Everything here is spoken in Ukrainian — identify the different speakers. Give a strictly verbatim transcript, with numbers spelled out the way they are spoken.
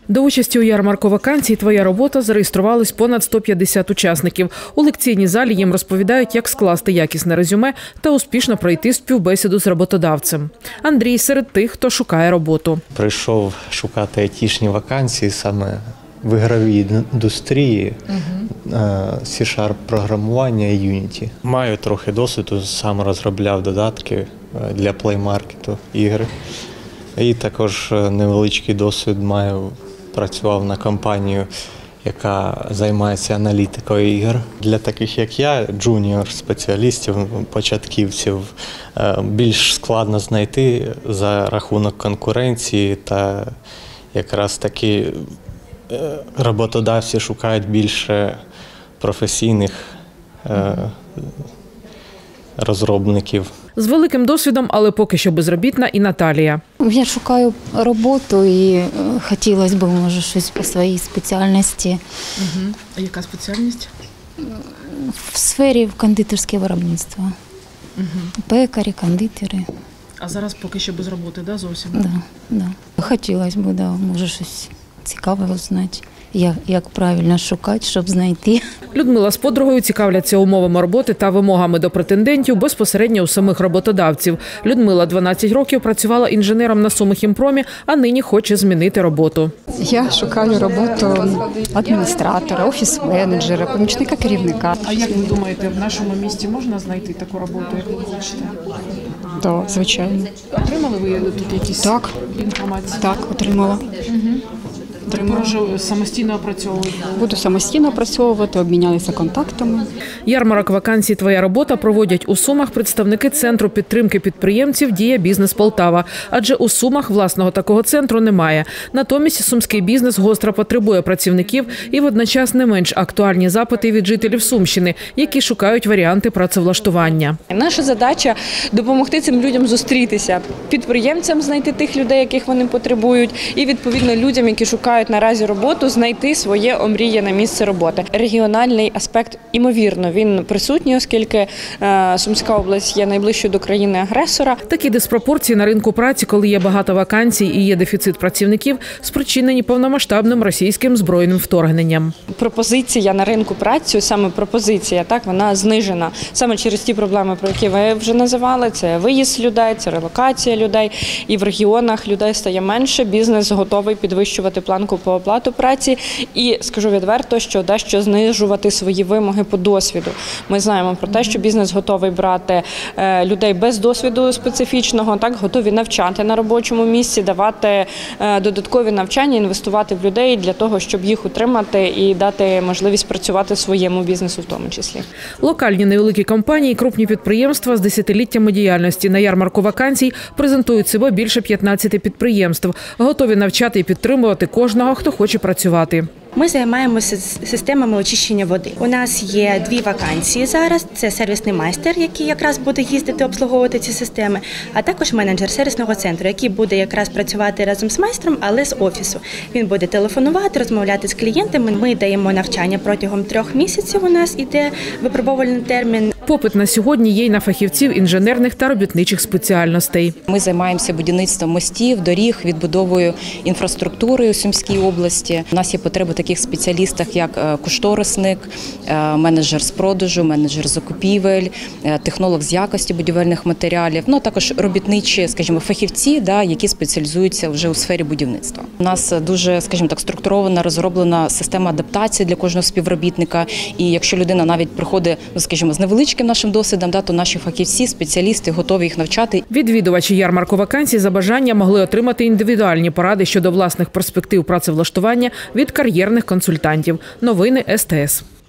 Speaker 1: До участі у ярмарку вакансій «Твоя робота» зареєструвались понад сто п'ятдесят учасників. У лекційній залі їм розповідають, як скласти якісне резюме та успішно пройти співбесіду з роботодавцем. Андрій серед тих, хто шукає роботу.
Speaker 2: Прийшов шукати айтішні вакансії саме в ігровій індустрії, сі-шарп програмування і Unity. Маю трохи досвіду, сам розробляв додатки для плеймаркету ігри. І також невеличкий досвід маю, працював на компанію, яка займається аналітикою ігор. Для таких, як я, джуніор-спеціалістів, початківців, більш складно знайти за рахунок конкуренції, та якраз таки роботодавці шукають більше професійних розробників.
Speaker 1: З великим досвідом, але поки що безробітна, і Наталія.
Speaker 3: Я шукаю роботу і хотілося б, може, щось по своїй спеціальності.
Speaker 1: Угу. А яка спеціальність?
Speaker 3: В сфері кондитерського виробництва.
Speaker 1: Угу.
Speaker 3: Пекарі, кондитери.
Speaker 1: А зараз поки що без роботи, да, зовсім?
Speaker 3: Да, да. Хотілося б, да, може, щось цікаве знати. Як, як правильно шукати, щоб знайти.
Speaker 1: Людмила з подругою цікавляться умовами роботи та вимогами до претендентів безпосередньо у самих роботодавців. Людмила дванадцять років працювала інженером на Сумихімпромі, а нині хоче змінити роботу.
Speaker 4: Я шукаю роботу адміністратора, офіс-менеджера, помічника керівника.
Speaker 1: А як ви думаєте, в нашому місті можна знайти таку роботу, як ви хочете?
Speaker 4: Так, звичайно.
Speaker 1: Отримали ви тут якісь
Speaker 4: так.
Speaker 1: інформації?
Speaker 4: Так, отримала.
Speaker 1: Угу. Тепер самостійно опрацьовувати?
Speaker 4: Буду самостійно опрацьовувати, обмінялися контактами.
Speaker 1: Ярмарок вакансій «Твоя робота» проводять у Сумах представники Центру підтримки підприємців «Дія Бізнес Полтава». Адже у Сумах власного такого центру немає. Натомість сумський бізнес гостро потребує працівників і водночас не менш актуальні запити від жителів Сумщини, які шукають варіанти працевлаштування.
Speaker 5: Наша задача – допомогти цим людям зустрітися, підприємцям знайти тих людей, яких вони потребують, і відповідно людям, які шукають наразі роботу, знайти своє омріяне місце роботи. Регіональний аспект, імовірно, він присутній, оскільки е, Сумська область є найближчою до країни-агресора.
Speaker 1: Такі диспропорції на ринку праці, коли є багато вакансій і є дефіцит працівників, спричинені повномасштабним російським збройним вторгненням.
Speaker 5: Пропозиція на ринку праці, саме пропозиція, так, вона знижена. Саме через ті проблеми, про які ви вже називали, це виїзд людей, це релокація людей. І в регіонах людей стає менше, бізнес готовий підвищувати планку по оплату праці і, скажу відверто, що дещо знижувати свої вимоги по досвіду. Ми знаємо про те, що бізнес готовий брати людей без досвіду специфічного, так, готові навчати на робочому місці, давати додаткові навчання, інвестувати в людей для того, щоб їх утримати і дати можливість працювати своєму бізнесу в тому числі.
Speaker 1: Локальні невеликі компанії, крупні підприємства з десятиліттями діяльності на ярмарку вакансій презентують себе більше п'ятнадцяти підприємств, готові навчати і підтримувати кожного, хто хоче працювати.
Speaker 6: Ми займаємося системами очищення води. У нас є дві вакансії зараз. Це сервісний майстер, який якраз буде їздити, обслуговувати ці системи, а також менеджер сервісного центру, який буде якраз працювати разом з майстром, але з офісу. Він буде телефонувати, розмовляти з клієнтами. Ми даємо навчання протягом трьох місяців, у нас іде випробувальний термін.
Speaker 1: Попит на сьогодні є й на фахівців інженерних та робітничих спеціальностей.
Speaker 7: Ми займаємося будівництвом мостів, доріг, відбудовою інфраструктури у Сумській області. У нас є потреба в таких спеціалістах, як кошторисник, менеджер з продажу, менеджер закупівель, технолог з якості будівельних матеріалів, ну а також робітничі, скажімо, фахівці, да, які спеціалізуються вже у сфері будівництва. У нас дуже, скажімо так, структурована, розроблена система адаптації для кожного співробітника. І якщо людина навіть приходить, ну, скажімо, з невеличким нашим досвідом, да, то наші фахівці, спеціалісти готові їх навчати.
Speaker 1: Відвідувачі ярмарку вакансій за бажання могли отримати індивідуальні поради щодо власних перспектив працевлаштування від кар'єрних консультантів. Новини ес те ес.